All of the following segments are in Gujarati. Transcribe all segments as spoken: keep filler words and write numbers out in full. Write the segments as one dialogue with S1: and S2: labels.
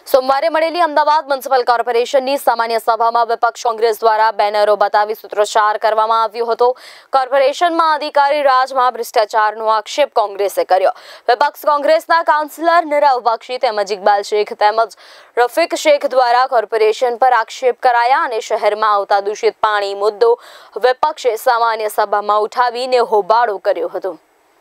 S1: સોમવારે મળેલી અમદાવાદ મ્યુનિસિપલ કોર્પોરેશનની સામાન્ય સભામાં વિપક્ષ કોંગ્રેસ દ્વારા બેનરો બતાવી સૂત્રોચ્ચાર કરવામાં આવ્યો હતો। કોર્પોરેશનમાં અધિકારી રાજમાં ભ્રષ્ટાચારનો આક્ષેપ કોંગ્રેસે કર્યો। વિપક્ષ કોંગ્રેસના કાઉન્સિલર નીરવ બક્ષી તેમજ ઇકબાલ શેખ તેમજ રફીક શેખ દ્વારા કોર્પોરેશન પર આક્ષેપ કરાયા અને શહેરમાં આવતા દૂષિત પાણી મુદ્દો વિપક્ષે સામાન્ય સભામાં ઉઠાવીને હોબાળો કર્યો હતો।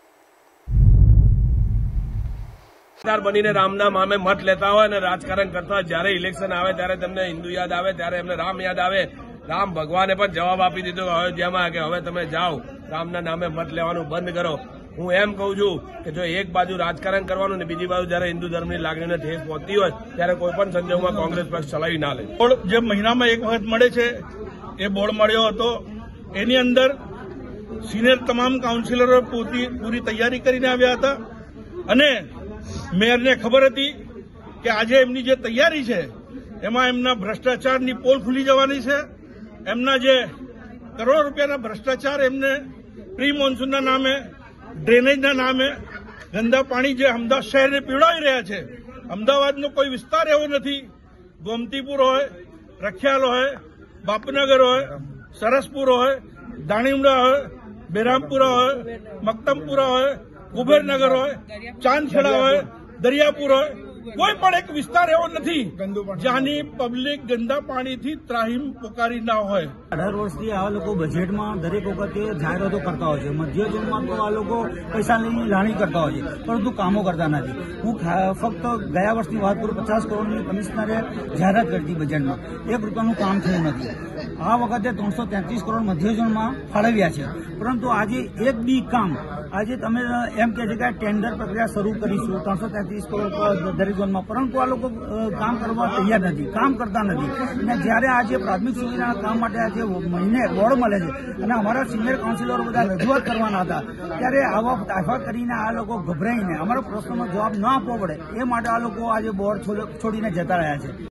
S2: બનીને રામના નામે મત લેતા હોય અને રાજકારણ કરતા હોય, જ્યારે ઇલેક્શન આવે ત્યારે તેમને હિન્દુ યાદ આવે, ત્યારે એમને રામ યાદ આવે। રામ ભગવાને પણ જવાબ આપી દીધો અયોધ્યામાં કે હવે તમે જાઓ, રામના નામે મત લેવાનું બંધ કરો। હું એમ કહું છું કે જો એક બાજુ રાજકારણ કરવાનું ને બીજી બાજુ જ્યારે હિન્દુ ધર્મની લાગણીને ઠેસ પહોંચતી હોય ત્યારે કોઈપણ સંજોગોમાં કોંગ્રેસ પક્ષ ચલાવી ના લે।
S3: બોર્ડ જે મહિનામાં એક વખત મળે છે એ બોર્ડ મળ્યો હતો, એની અંદર સિનિયર તમામ કાઉન્સિલરો પૂરી તૈયારી કરીને આવ્યા હતા અને મેયરને ખબર હતી કે આજે એમની જે તૈયારી છે એમાં એમના ભ્રષ્ટાચારની પોલ ખુલી જવાની છે। એમના જે કરોડો રૂપિયાના ભ્રષ્ટાચાર એમને પ્રી મોન્સૂનના નામે, ડ્રેનેજના નામે ગંદા પાણી જે અમદાવાદ શહેરને પીવડાવી રહ્યા છે। અમદાવાદનો કોઈ વિસ્તાર એવો નથી, ગોમતીપુર હોય, રખિયાલ હોય, બાપનગર હોય, સરસપુર હોય, દાણીમડા હોય, બેરામપુરા હોય, મક્તમપુરા હોય, કુબેરનગર હોય, ચાંદખેડા હોય, દરિયાપુર હોય, કોઈ પણ એક વિસ્તાર એવો નથી જ્યાંની પબ્લિક ગંદા પાણીથી ત્રાહિમ પોકારી ના હોય।
S4: અઢાર વર્ષથી આ લોકો બજેટમાં દરેક વખતે જાહેરાતો કરતા હોય છે, મધ્ય ઝોનમાં તો આ લોકો પૈસા લઈને લાણી કરતા હોય છે પરંતુ કામો કરતા નથી। હું ફક્ત ગયા વર્ષની વાત કરું, પચાસ કરોડની કમિશનરે જાહેરાત કરી હતી બજેટમાં, એક રૂપિયાનું કામ થયું નથી। આ વખતે ત્રણસો તેત્રીસ કરોડ મધ્ય ઝોનમાં ફાળવ્યા છે પરંતુ આજે એક બી કામ, આજે તમે એમ કહે છે કે ટેન્ડર પ્રક્રિયા શરૂ કરીશું ત્રણસો તેત્રીસ કરોડ દરેક ઝોનમાં, પરંતુ આ લોકો કામ કરવા તૈયાર નથી, કામ કરતા નથી। અને જ્યારે આજે પ્રાથમિક સુવિધાના કામ માટે આજે મહિને બોર્ડ મળે છે અને અમારા સિનિયર કાઉન્સિલરો બધા રજૂઆત કરવાના હતા, ત્યારે આવા તાફા કરીને આ લોકો ગભરાઈને અમારા પ્રશ્નનો જવાબ ન આપવો પડે એ માટે આ લોકો આજે બોર્ડ છોડીને જતા રહ્યા છે।